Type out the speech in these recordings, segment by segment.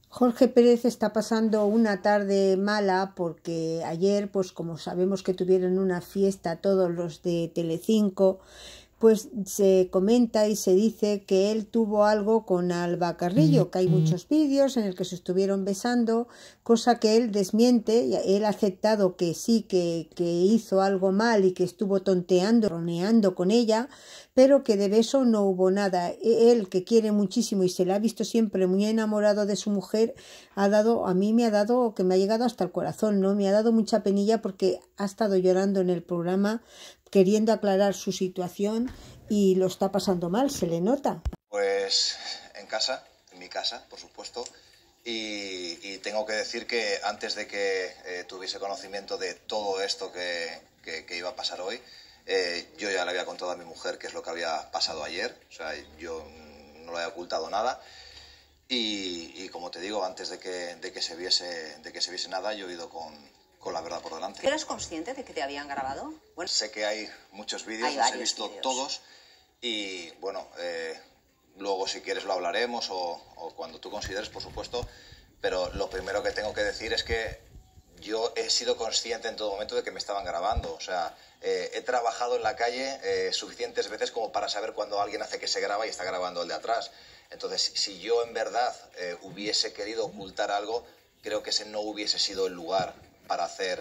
Jorge Pérez está pasando una tarde mala porque ayer, pues como sabemos que tuvieron una fiesta todos los de Telecinco, pues se comenta y se dice que él tuvo algo con Alba Carrillo, que hay muchos vídeos en el que se estuvieron besando, cosa que él desmiente. Él ha aceptado que sí, que hizo algo mal y que estuvo tonteando, roneando con ella, pero que de beso no hubo nada. Él, que quiere muchísimo y se le ha visto siempre muy enamorado de su mujer, a mí me ha dado, que me ha llegado hasta el corazón, ¿no? Me ha dado mucha penilla porque ha estado llorando en el programa queriendo aclarar su situación y lo está pasando mal, se le nota. Pues en casa, en mi casa, por supuesto, y tengo que decir que antes de que tuviese conocimiento de todo esto que iba a pasar hoy, yo ya le había contado a mi mujer qué es lo que había pasado ayer, o sea, yo no le he ocultado nada. Y como te digo, antes de que se viese nada, yo he ido con la verdad por delante. ¿Eres consciente de que te habían grabado? Bueno, sé que hay muchos vídeos, los he visto todos y bueno, luego si quieres lo hablaremos o cuando tú consideres, por supuesto, pero lo primero que tengo que decir es que yo he sido consciente en todo momento de que me estaban grabando, o sea, he trabajado en la calle suficientes veces como para saber cuando alguien hace que se graba y está grabando el de atrás. Entonces, si yo en verdad hubiese querido ocultar algo, creo que ese no hubiese sido el lugar para hacer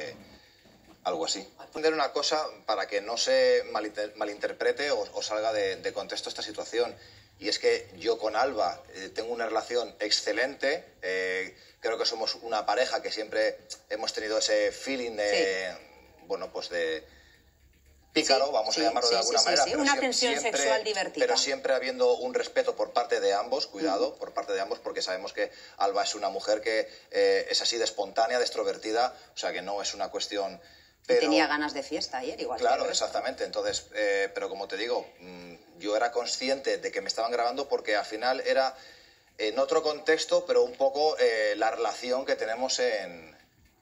algo así. Voy a poner una cosa para que no se malinterprete o salga de contexto esta situación. Y es que yo con Alba tengo una relación excelente. Creo que somos una pareja que siempre hemos tenido ese feeling de, bueno, pues de pícaro, vamos a llamarlo de alguna manera. Pero una tensión sexual divertida. Pero siempre habiendo un respeto por parte de ambos, cuidado, por parte de ambos, porque sabemos que Alba es una mujer que es así de espontánea, de extrovertida, o sea que no es una cuestión... Pero... Tenía ganas de fiesta ayer, igual. Claro, exactamente. Entonces, pero como te digo, yo era consciente de que me estaban grabando porque al final era en otro contexto, pero un poco la relación que tenemos en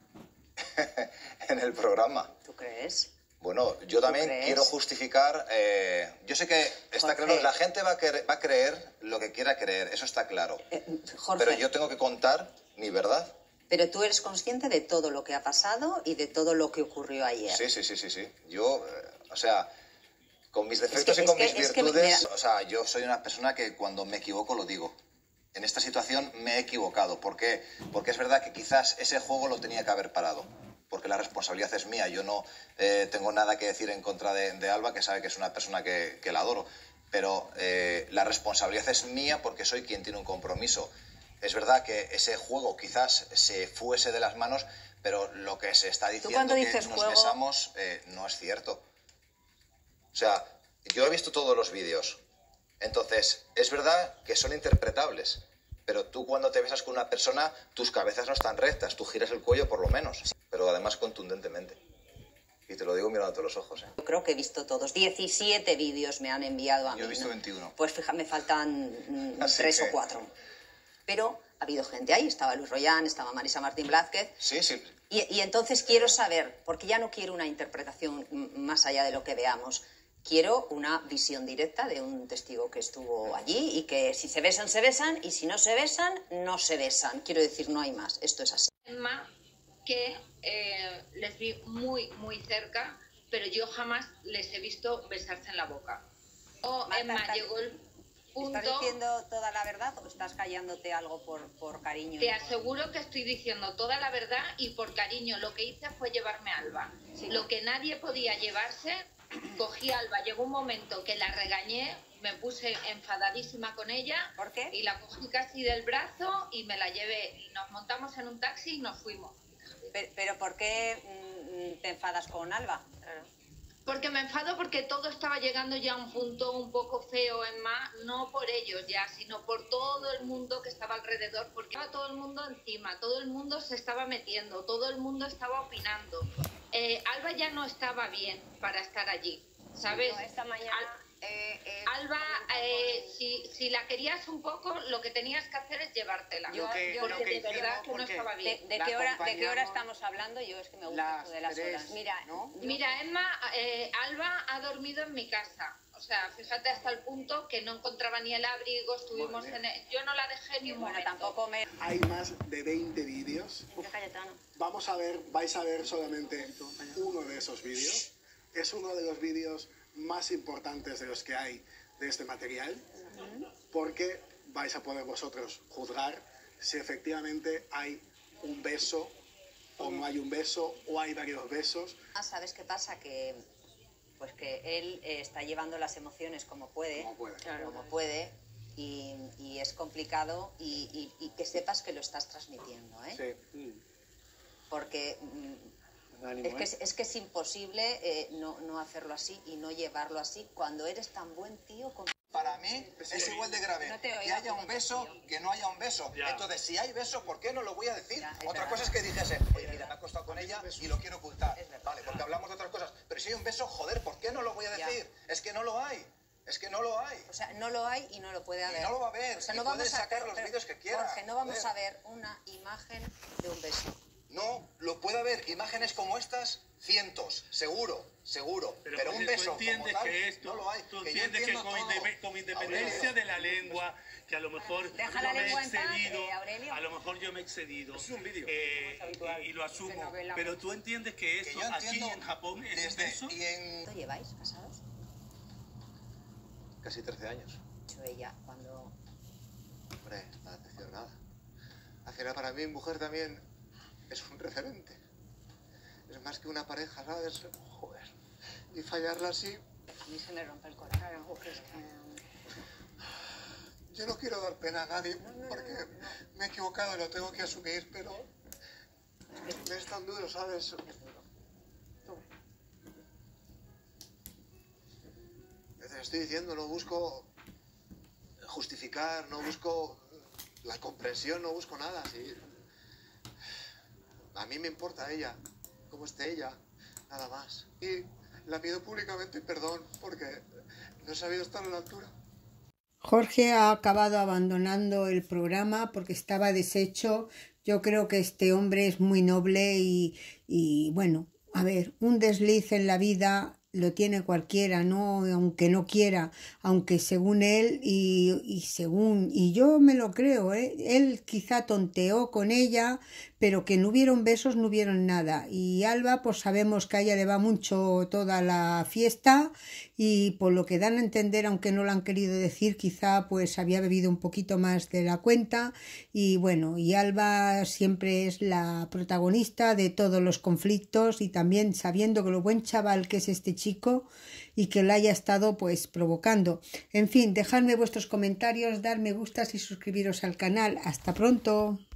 el programa. ¿Tú crees? Bueno, yo también quiero justificar, yo sé que está claro, la gente va a creer lo que quiera creer, eso está claro, Jorge, pero yo tengo que contar mi verdad. Pero tú eres consciente de todo lo que ha pasado y de todo lo que ocurrió ayer. Sí. Yo, o sea, con mis defectos y con mis virtudes, o sea, yo soy una persona que cuando me equivoco lo digo. En esta situación me he equivocado. ¿Por qué? Porque es verdad que quizás ese juego lo tenía que haber parado. Porque la responsabilidad es mía. Yo no tengo nada que decir en contra de Alba, que sabe que es una persona que la adoro. Pero la responsabilidad es mía porque soy quien tiene un compromiso. Es verdad que ese juego quizás se fuese de las manos, pero lo que se está diciendo que nos besamos no es cierto. O sea, yo he visto todos los vídeos. Entonces, es verdad que son interpretables. Pero tú cuando te besas con una persona, tus cabezas no están rectas, tú giras el cuello por lo menos, pero además contundentemente. Y te lo digo mirándote los ojos. Yo creo que he visto todos. 17 vídeos me han enviado a mí. Yo he visto 21. Pues fíjate, me faltan 3 o 4. Pero ha habido gente ahí, estaba Luis Royán, estaba Marisa Martín Blázquez. Sí. Y entonces quiero saber, porque ya no quiero una interpretación más allá de lo que veamos. Quiero una visión directa de un testigo que estuvo allí y que si se besan, se besan, y si no se besan, no se besan. Quiero decir, no hay más. Esto es así. Emma, que les vi muy, muy cerca, pero yo jamás les he visto besarse en la boca. Emma, llegó el punto... ¿Estás diciendo toda la verdad o estás callándote algo por cariño? Te aseguro que estoy diciendo toda la verdad y por cariño. Lo que hice fue llevarme a Alba. Sí. Lo que nadie podía llevarse... Cogí a Alba, llegó un momento que la regañé, me puse enfadadísima con ella. ¿Por qué? Y la cogí casi del brazo y me la llevé. Y nos montamos en un taxi y nos fuimos. ¿Pero por qué te enfadas con Alba? Porque me enfado porque todo estaba llegando ya a un punto un poco feo, Emma, no por ellos ya, sino por todo el mundo que estaba alrededor, porque estaba todo el mundo encima, todo el mundo se estaba metiendo, todo el mundo estaba opinando. Alba ya no estaba bien para estar allí, ¿sabes? No, esta mañana... Alba, si la querías un poco, lo que tenías que hacer es llevártela. Porque de verdad que no estaba bien. ¿De qué hora estamos hablando? Yo es que me gusta esto de las horas. Mira, Emma, Alba ha dormido en mi casa. O O sea, fíjate hasta el punto que no encontraba ni el abrigo, estuvimos yo no la dejé ni un momento. Tampoco me... Hay más de 20 vídeos. Vais a ver solamente uno de esos vídeos. Es uno de los vídeos más importantes de los que hay de este material, porque vais a poder vosotros juzgar si efectivamente hay un beso o no hay un beso, o hay varios besos. ¿Sabes qué pasa? Que él está llevando las emociones como puede, y es complicado, y que sepas que lo estás transmitiendo, ¿eh? Sí. Porque es que es imposible no hacerlo así y no llevarlo así cuando eres tan buen tío como... Para mí es igual de grave que haya un beso que no haya un beso. Entonces, si hay beso, ¿por qué no lo voy a decir? Otra cosa es que dijese, oye, mira, me he acostado con ella y lo quiero ocultar. Vale, porque hablamos de otras cosas. Pero si hay un beso, joder, ¿por qué no lo voy a decir? Es que no lo hay. Es que no lo hay. O sea, no lo hay y no lo puede haber. Y no lo va a haber. O sea, no vamos a sacar los vídeos que quiera. Jorge, no vamos a ver una imagen de un beso. No, lo puede haber. Imágenes como estas, cientos, seguro. Pero un beso como tal, que esto, no lo hay. Tú entiendes que con independencia de la lengua, que a lo mejor yo me he excedido, a lo mejor yo me he excedido, es un vídeo. Y lo asumo. Pero tú entiendes que eso aquí en Japón es eso. ¿Cuánto lleváis casados? Casi 13 años. Ella, cuando... Hombre, no decir nada. Al final, para mí, mujer también es un referente. Es más que una pareja, ¿sabes? Joder. Y fallarla así... A mí se me rompe el corazón. Yo no quiero dar pena a nadie, porque me he equivocado y lo tengo que asumir, pero... me es tan duro, ¿sabes? Te estoy diciendo, no busco justificar, no busco la comprensión, no busco nada. ¿Sí? A mí me importa ella, cómo esté ella, nada más. Y la pido públicamente perdón porque no he sabido estar a la altura. Jorge ha acabado abandonando el programa porque estaba deshecho. Yo creo que este hombre es muy noble y bueno, a ver, un desliz en la vida lo tiene cualquiera, ¿no? Aunque no quiera, aunque según él y yo me lo creo, ¿eh? Él quizá tonteó con ella, pero que no hubieron besos, no hubieron nada. Y Alba, pues sabemos que a ella le va mucho toda la fiesta y por lo que dan a entender, aunque no lo han querido decir, quizá pues había bebido un poquito más de la cuenta y bueno, y Alba siempre es la protagonista de todos los conflictos y también sabiendo que lo buen chaval que es este chico y que lo haya estado pues provocando. En fin, dejadme vuestros comentarios, dar me gustas y suscribiros al canal. Hasta pronto.